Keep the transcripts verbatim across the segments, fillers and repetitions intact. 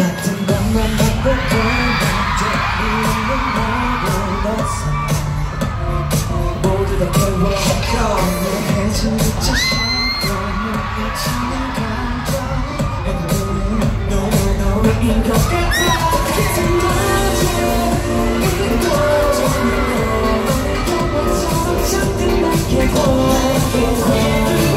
같은 것만 반복해 이유는 너보다서 모두 다 깨워져 해진 듯이 너무 미치는 감정 And no, no, no, 인 것 같아 계속 맞아 이도저도 너무처럼 잔뜩 낮게 보내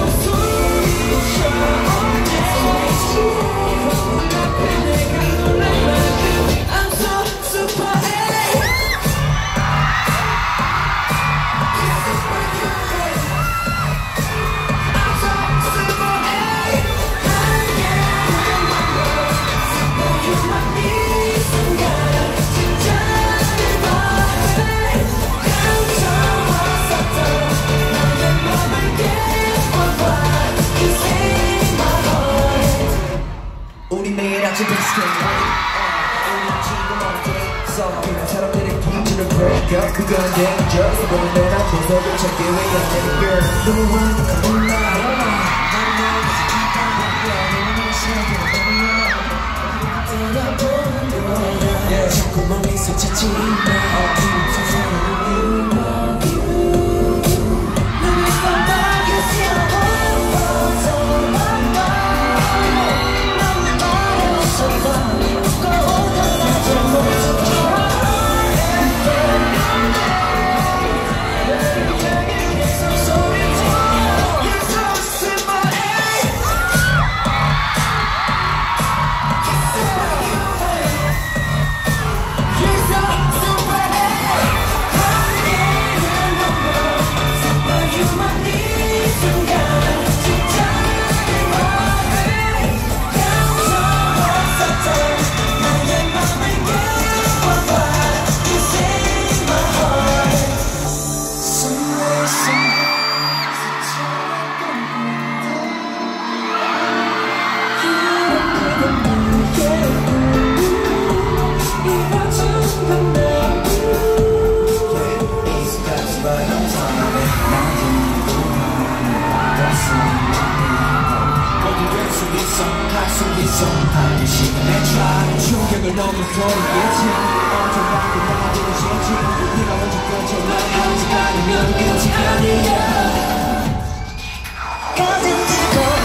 우리 매일 아침 비스켓 우리 지금 어디서 그냥 사람들의 기준을 break up 그건 dangerous 너는 내가 보석을 찾기 위해 내 girl 너와 같은 날 난 너의 기타를 떠나보는 거야 자꾸만 미소 찾지 마 충격을 넘어서겠지 엄청나게 나아지는 실증 네가 먼저 꺼져 난 아직 아니면 끝이 아니야 가진 뜨거운